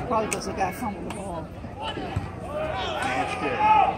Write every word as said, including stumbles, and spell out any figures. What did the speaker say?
probably was the guy fumbling the ball. That's good.